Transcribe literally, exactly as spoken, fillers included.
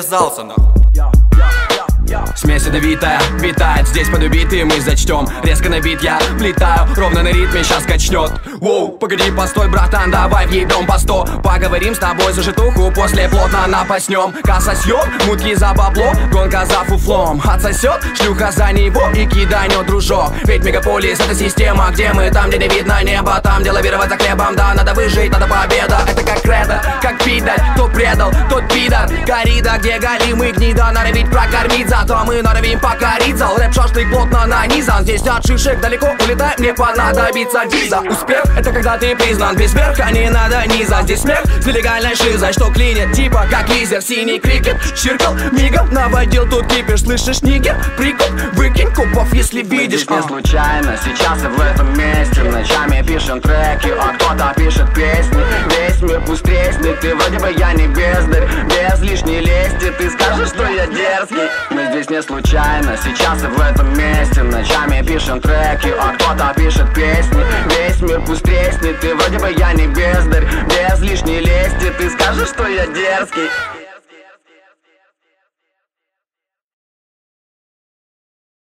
привязался, нахуй. Смесь ядовитая витает, здесь под убитые мы зачтем. Резко на бит я влетаю, ровно на ритме сейчас качнет. Воу, погоди, постой, братан, давай въебем по сто. Поговорим с тобой за житуху, после плотно напаснем. Касса съем, мутки за бабло, гонка за фуфлом. Отсосет, шлюха за него и киданет, дружок. Ведь мегаполис это система, где мы, там где не видно небо. Там где лавировать за хлебом, да, надо выжить, надо победа. Это как кредо, как пидаль, кто предал, тот пидор. Корида, где голимый гнида, норовить прокормить, зато мы норовим покориться. Рэп шашлык плотно нанизан, здесь от шишек далеко улетай, мне понадобится виза. Успех это когда ты признан без верха, не надо низа. Здесь смех с нелегальной шизой, что клинит, типа как лизер, синий крикет. Чиркал, мигом наводил тут кипиш, слышишь, нигер? Прикол, выкинь купов, если видишь. Мы здесь не случайно, сейчас и в этом месте. Ночами пишем треки, а кто-то пишет песни. Весь мир пусть треснет, ты вроде бы я не бездарь. Без лишней лести ты скажешь, что я дерзкий. Мы здесь не случайно, сейчас и в этом месте. Ночами пишем треки, а кто-то пишет песни. Весь мир пусть треснет, ты вроде бы я не бездарь. Без лишней лести ты скажешь, что я дерзкий.